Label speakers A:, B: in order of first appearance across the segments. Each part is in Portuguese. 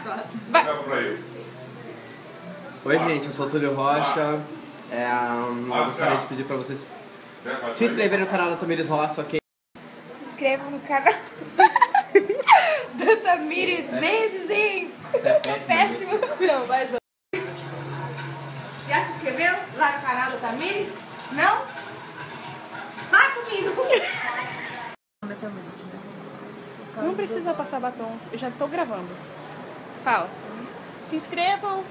A: Vai.
B: Oi, gente, eu sou o Túlio Rocha. Eu gostaria de pedir pra vocês se inscreverem no canal da Tamires Rocha, ok?
A: Se inscrevam no canal da Tamires. Beijo, gente. Péssimo. Não, mais um. Já se inscreveu lá no canal da Tamires? Não? Vá comigo.
C: Não precisa passar batom, eu já tô gravando. Fala. Se inscrevam.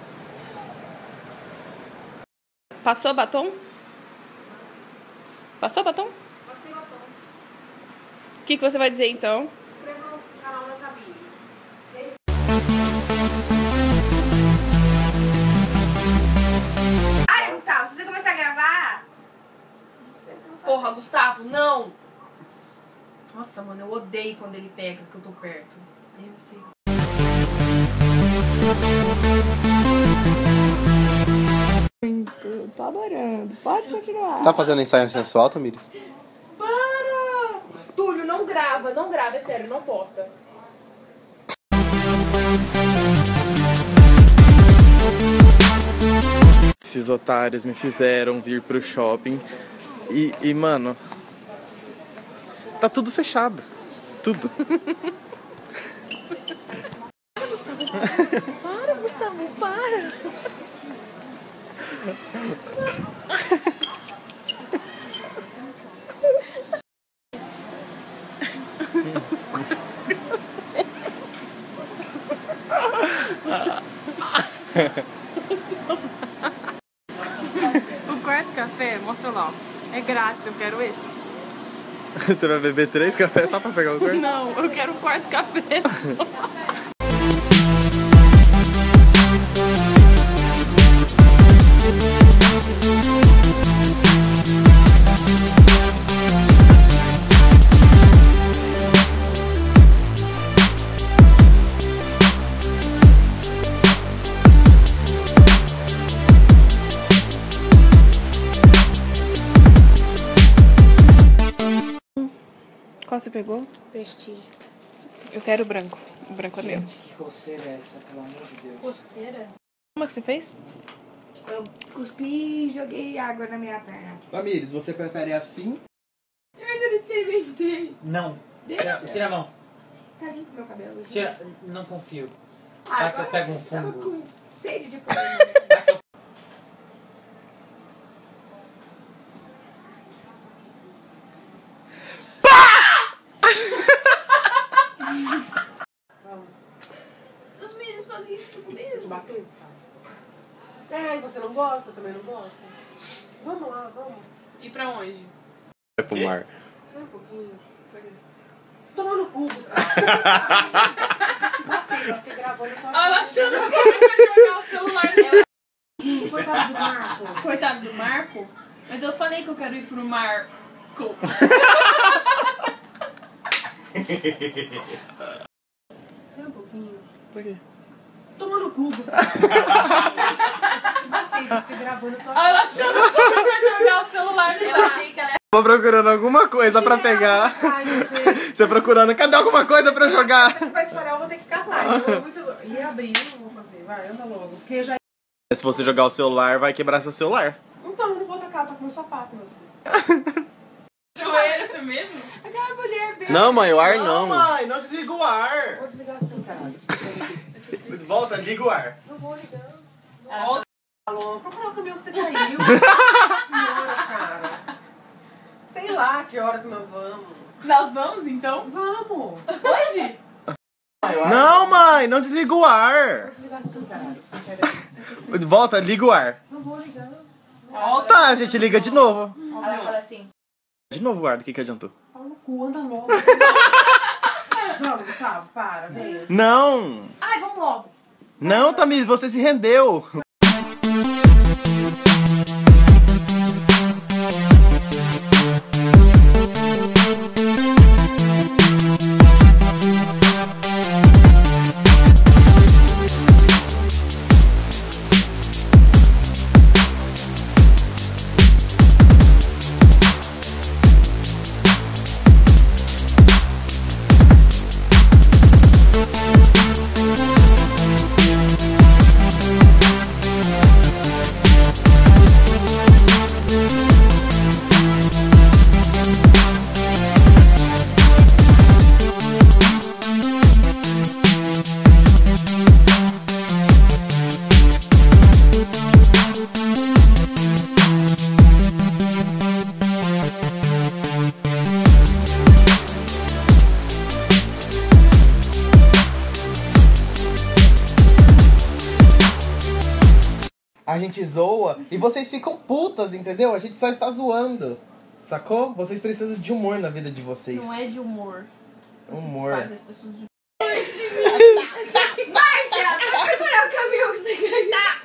C: Passou batom? Passou batom?
A: Passei batom.
C: O que você vai dizer então?
A: Se inscreva no canal da Tamires. Ai, Gustavo, se você começar a gravar...
C: Porra, Gustavo, não! Nossa, mano, eu odeio quando ele pega que eu tô perto. Eu não sei. Tô adorando. Pode continuar.
B: Você tá fazendo ensaio sensual, Tamires?
C: Para! Túlio, não grava, é sério, não posta.
D: Esses otários me fizeram vir pro shopping e mano, tá tudo fechado. Tudo.
C: Para, Gustavo, para! O quarto café, mostra lá, ó. É grátis, eu quero esse.
D: Você vai beber 3 cafés só pra pegar o quarto?
C: Não, eu quero o quarto café. Qual você pegou? Prestígio. Eu quero o branco. O branco é meu.
E: Que coceira é essa, pelo amor de Deus?
C: Coceira? Como é que você fez?
A: Eu cuspi e joguei água na minha perna.
B: Tamires, você prefere assim?
A: Eu ainda não experimentei.
E: Não.
A: Deixa.
E: Tira a mão.
A: Tá limpo meu cabelo. gente.
E: Tira. Não confio.
A: Ah,
E: Vai que eu
A: agora
E: pego um
A: tava
E: fungo.
A: com sede de problema. Os meninos fazem isso comigo.
F: Bateu, sabe? É, e você não gosta, eu também não gosto. Vamos lá, vamos.
C: E pra onde?
B: É pro mar.
F: Sai um pouquinho. Toma no cu, Gustavo. Te bateu, eu fiquei gravando tua
C: Ela achando que eu ia jogar o celular dela.
F: Coitado do Marco.
C: Coitado do Marco. Mas eu falei que eu quero ir pro Marco.
F: Sai um pouquinho.
D: Por quê?
F: Toma no cu, Gustavo. Te bateu, eu fiquei gravando tua
C: Ela achando que eu ia jogar o celular dela.
A: Eu achei que ela
D: Tô procurando alguma coisa pra pegar.
F: Ai, você.
D: Você procurando, cadê alguma coisa pra eu jogar?
F: Você vai esperar, eu vou ter que catar. Então é muito. E abrir, eu não vou fazer. Vai, anda logo. Porque já.
D: Se você jogar o celular, vai quebrar seu celular.
F: Então, eu não vou tacar, tá com meu sapato, meu filho.
C: Foi esse mesmo?
A: aquela mulher bem.
B: Não, mãe, o ar não.
D: mãe, não desliga o ar.
F: Vou desligar assim, caralho.
D: Volta, liga o ar.
F: Não vou ligar.
C: Volta.
F: Alô, procura o caminhão que você caiu. Senhora, cara. Sei lá que hora que nós vamos.
C: Nós vamos então?
F: Vamos.
C: Hoje?
D: Não, mãe, não desliga o ar.
F: Vou desligar assim, caralho. Você sai daqui.
D: Volta, liga o ar.
F: Não vou ligar.
D: Tá, a gente liga de novo.
A: Ela fala assim.
D: De novo o ar, do que adiantou?
F: Fala no cu, anda logo. Vamos, Gustavo, para, vem.
D: Não!
C: Ai, vamos logo.
D: Não, Tamires, você se rendeu. a gente zoa e vocês ficam putas, entendeu? A gente só está zoando, sacou? Vocês precisam de humor na vida de vocês.
C: Não é de humor.
D: Humor.
C: Faz as pessoas de...
A: Vai, Céu, vai procurar o caminho que você ganhar.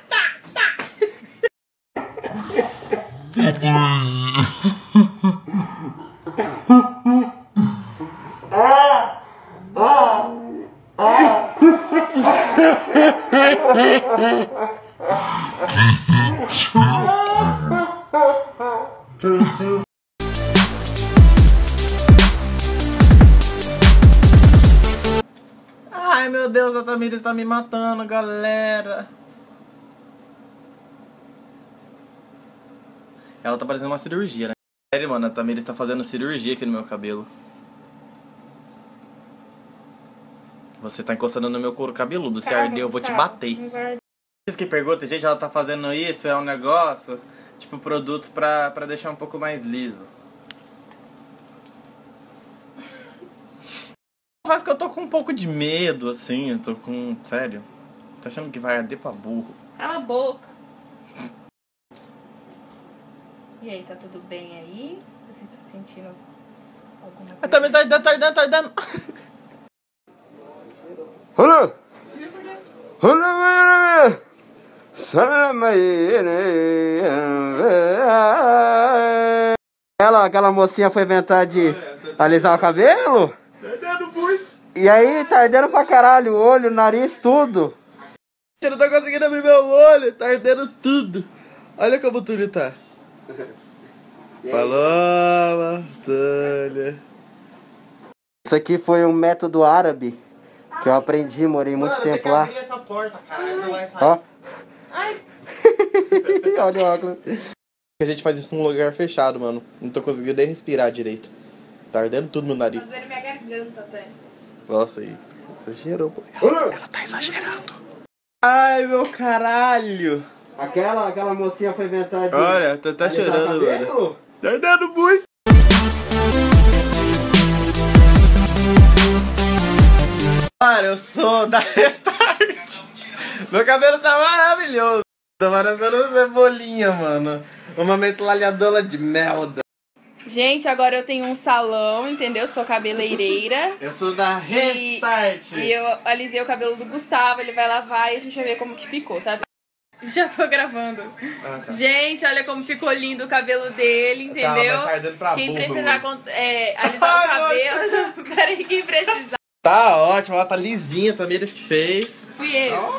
D: Ai, meu Deus, a Tamires tá me matando, galera. Ela tá parecendo uma cirurgia, né? Sério, mano, a Tamires tá fazendo cirurgia aqui no meu cabelo. Você tá encostando no meu couro cabeludo. Se arder, eu vou te bater. Vocês que perguntam, gente, ela tá fazendo isso, é um negócio, tipo, produto pra deixar um pouco mais liso. Faz que eu tô com um pouco de medo, assim, eu tô com... Sério. Tô achando que vai arder pra burro.
C: Cala a boca. E aí, tá tudo bem aí? Você tá sentindo alguma coisa?
D: Também tá ardendo.
B: Aquela mocinha foi inventar de alisar o cabelo? E aí, tá ardendo pra caralho o olho, o nariz, tudo.
D: Eu não tô conseguindo abrir meu olho, tá ardendo tudo. Olha como tudo tá. Paloma, Tânia.
B: Isso aqui foi um método árabe que eu aprendi, morei muito tempo lá.
D: Abrir essa porta, caralho, não vai sair.
B: Ó. Olha o óculos.
D: A gente faz isso num lugar fechado, mano. Não tô conseguindo nem respirar direito. Tá ardendo tudo no nariz.
C: Tá doendo minha garganta até.
D: Nossa, aí exagerou, pô. Ela tá exagerando. Ai, meu caralho.
B: Aquela mocinha foi inventar de...
D: Olha, tá
B: alisar o
D: chorando,
B: cabelo?
D: mano. Tá ardendo muito. Cara, eu sou da Restart. Meu cabelo tá maravilhoso. Tá parecendo uma cebolinha, mano. Uma metralhadora de merda.
C: Gente, agora eu tenho um salão, entendeu? Sou cabeleireira.
D: Eu sou da Restart.
C: E eu alisei o cabelo do Gustavo, ele vai lavar e a gente vai ver como que ficou, tá? Já tô gravando.
D: Tá.
C: Gente, olha como ficou lindo o cabelo dele, entendeu?
D: Tá, mas tá ardendo pra
C: Quem
D: burro,
C: precisar
D: mano.
C: alisar o cabelo... Peraí, quem precisar...
D: Tá ótimo, ela tá lisinha, também eles que fez.
C: Fui eu.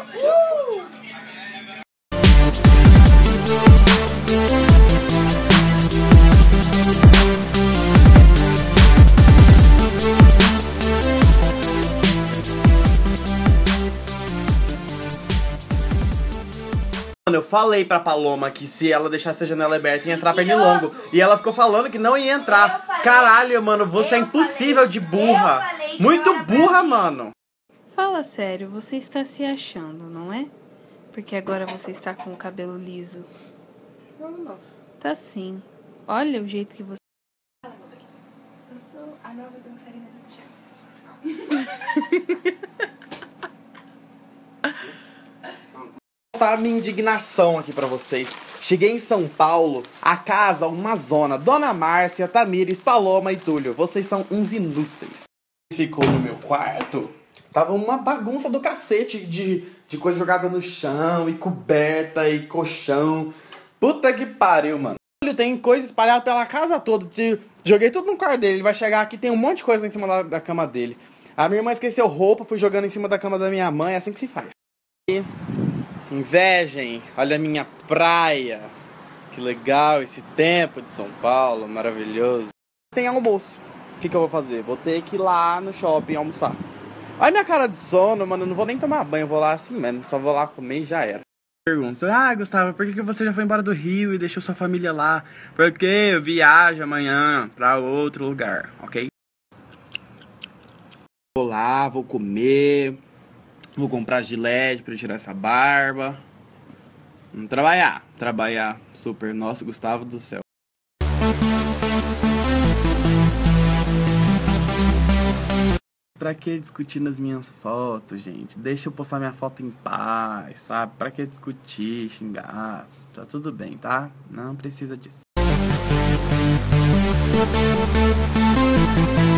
D: Mano, eu falei pra Paloma que se ela deixasse a janela aberta ia entrar pernilongo. E ela ficou falando que não ia entrar. Caralho, mano, você é impossível de burra. Muito burra, mano.
G: Fala sério, você está se achando, não é? Porque agora você está com o cabelo liso.
C: Não.
G: Tá sim. Olha o jeito que você...
C: Eu sou a nova dançarina do teatro.
D: Tá a minha indignação aqui pra vocês. Cheguei em São Paulo, a casa, uma zona. Dona Márcia, Tamires, Paloma e Túlio. Vocês são uns inúteis. Ficou no meu quarto, tava uma bagunça do cacete de coisa jogada no chão, e coberta, e colchão. Puta que pariu, mano. Túlio tem coisa espalhada pela casa toda. Joguei tudo no quarto dele, ele vai chegar aqui, tem um monte de coisa em cima da cama dele. A minha irmã esqueceu roupa, fui jogando em cima da cama da minha mãe, é assim que se faz. Invejem, olha a minha praia. Que legal esse tempo de São Paulo, maravilhoso. Tem almoço. O que eu vou fazer? Vou ter que ir lá no shopping almoçar. Olha minha cara de sono, mano, eu não vou nem tomar banho, eu vou lá assim mesmo, só vou lá comer e já era. Pergunta, Gustavo, por que você já foi embora do Rio e deixou sua família lá? Porque eu viajo amanhã pra outro lugar, ok? Vou lá, vou comer, vou comprar gilete pra tirar essa barba. Vamos trabalhar super, nossa, Gustavo do céu. pra que discutir nas minhas fotos, gente? Deixa eu postar minha foto em paz, sabe? Pra que discutir, xingar? Tá tudo bem, tá? Não precisa disso.